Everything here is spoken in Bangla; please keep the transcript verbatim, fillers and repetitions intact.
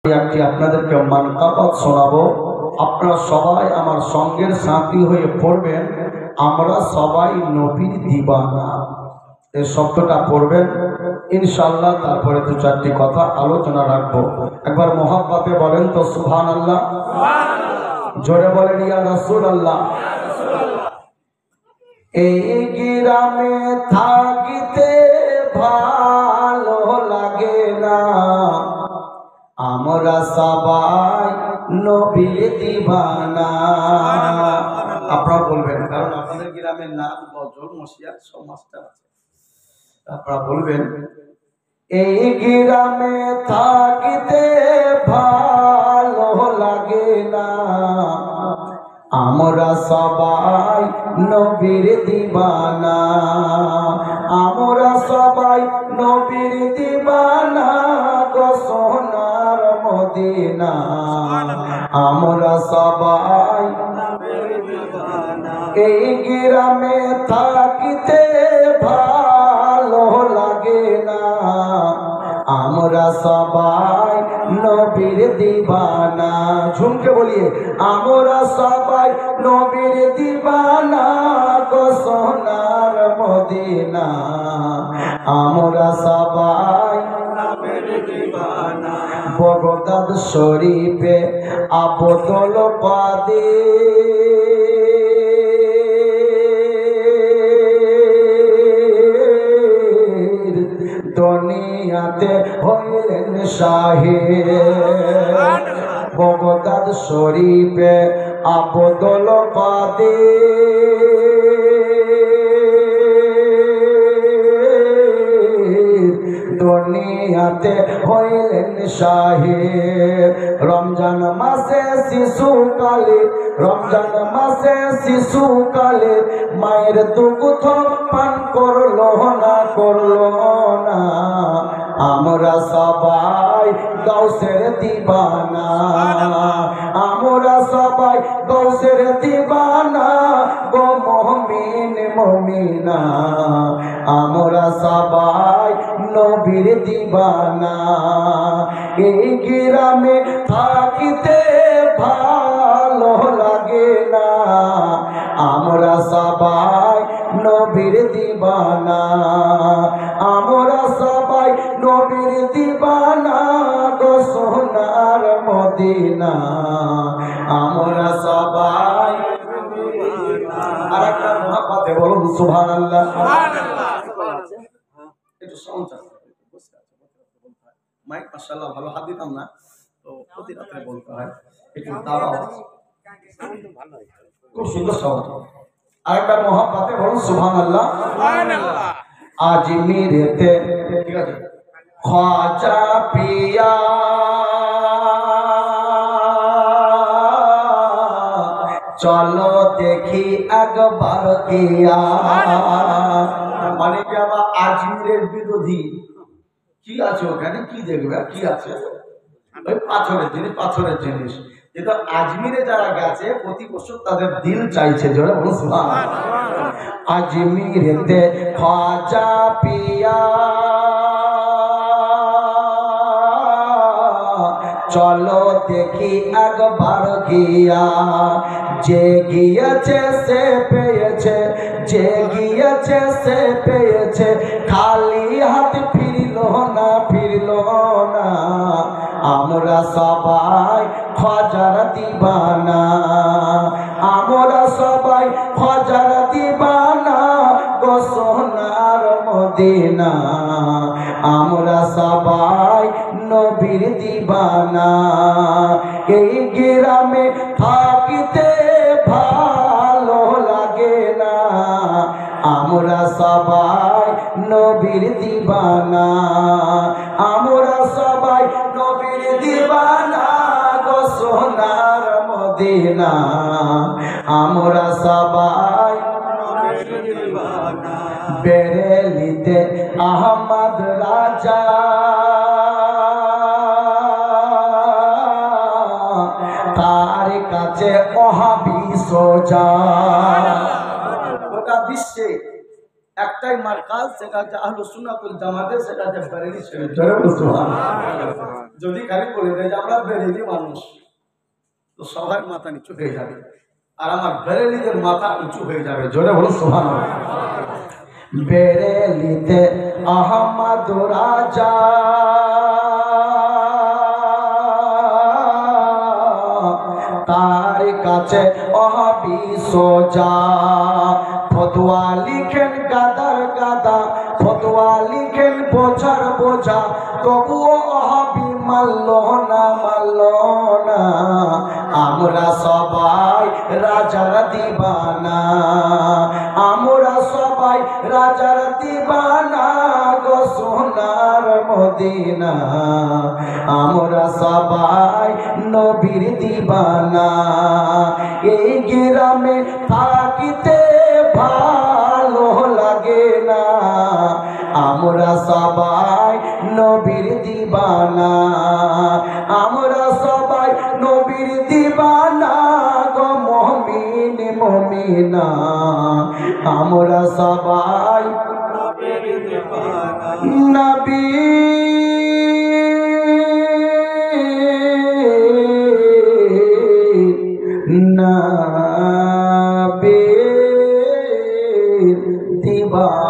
একটি আপনাদেরকে মানকাবাত শোনাবো। আপনারা সবাই আমার সঙ্গের সাথী হয়ে পড়বেন, আমরা সবাই নবীর দিবানা। এই শব্দটা পড়বেন ইনশাআল্লাহ। তারপরে দু চারটি কথা আলোচনা রাখবো। একবার মোহাব্বতে বলেন তো সুবহানাল্লাহ। জোরে বলেন ইয়া রাসূলুল্লাহ। এই গ্রামে থাকিতে ভালো লাগে না, আমরা সবাই নবীর দিবানা। আপনারা বলবেন, কারণ আপনাদের গ্রামের নাম গজল মশিয়ার সব মাস্টার আছে। আপনারা বলবেন এই গ্রামে থাকিতে ভালো লাগে না, আমরা সবাই নবীর দিবানা। আমরা সবাই নবীর দিবানা গো সোনার মদিনা। আমরা সবাই এই গ্রামে থাকিতে ভালো লাগে না, আমরা সবাই নবীর দিবানা। ঝুমকে বলিয়ে আমরা সবাই নবীর দিবানা গো সোনার মদিনা। আমরা সবাই নবীর দিবানা। বগদাদ শরীফে আবদুল কাদের দুনিয়াতে হইলেন শাহে। বগদাদ শরীফে আবদুল কাদের দুনিয়াতে হইলেন শাহে। রমজান মাসে শিশুকালে, রমজান মাসে শিশুকালে মায়ের দুগ্ধ পান করলো না, করলো না। আমরা সবাই গাউসের দিবানা, আমরা সবাই গাউসের দিবানা গো মুমিন মুমিনা। আমরা সবাই নবীর দিবানা। এই গ্রামে থাকিতে ভালো লাগে না, আমরা সবাই নবীর দিবানা। আমরা সবাই নবীর দিবানা গো সোনার মদিনা। আমরা সবাই আর একটা মহাব্বতে বলুন সুবহানাল্লাহ। একটু সাউন্ড আছে, মাইক মাশাআল্লাহ ভালো হাত দিতাম না তো প্রতি রাতে বলতে হয়, একটু দাঁড়াও, খুব সুন্দর সাউন্ড। আরেকটা মহাব্বতে বলুন সুবহানাল্লাহ। সুবহানাল্লাহ। আজমিরেতে ঠিক আছে খ্বাজা পিয়া চলো দেখি একবার কিয়া। মানে কি আবার আজমিরের বিরোধী কি আছে ওখানে, কি দেখবে কি আছে? ওই পাথরের জিনিস, পাথরের জিনিস। যেটা আজমিরে যারা গেছে প্রতি বছর তাদের দিল চাইছে, জোরে বলুন সুবহানাল্লাহ। আজমিরেতে খ্বাজা পিয়া চলো দেখি একবার গিয়া। যে গিয়েছে সে পেয়েছে, যে গিয়েছে সে পেয়েছে, খালি হাত ফিরল না, ফিরল না। আমরা সবাই খ্বাজার দিবানা, আমরা সবাই খ্বাজার দিবানা গো সোনার মদিনা। আমরা সবাই নবীর দিবানা। এই গ্রামে থাকিতে ভালো লাগে না, আমরা সবাই নবীর দিবানা। আমরা সবাই নবীর দিবানা গো সোনার মদিনা। আমরা সবাই নবীর দিবানা। বেরেলিতে আহমদ রাজা তার কাছে ওহাবি সোজা। গোটা বিশ্বে একটাই মার্কাজ, সেটা হচ্ছে আহলুস সুন্নাতুল জামাতের, সেটা হচ্ছে বেরেলি শরীফ। যদি খালি বলে দেয় যে আমরা বেরেলি মানুষ, তো সবার মাথা নিচু হয়ে যাবে, আর আমার বেরেলিদের মাথা উঁচু হয়ে যাবে। জোরে বলো সুবহানাল্লাহ। বেরেলিতে আহমদ রাজা তার কাছে অহাবি সোজা, ফতোয়া লিখেন গাদার গাদা, ফতোয়া লিখেন বোঝার বোঝা, তবুও অহাবি মানল না, মানল না। আমরা সবাই রাজার দিবানা, আমরা সবাই রাজার দিবানা গো সোনার মদিনা, আমরা সবাই নবীর দিবানা। এই গ্রামে থাকিতে ভালো লাগে না, আমরা সবাই নবীর দিবানা, আমরা সবাই নবীর দিবানা গো মুমিন মুমিনা, আমরা সবাই নবীর দিবানা। নবী নবীর দিবানা।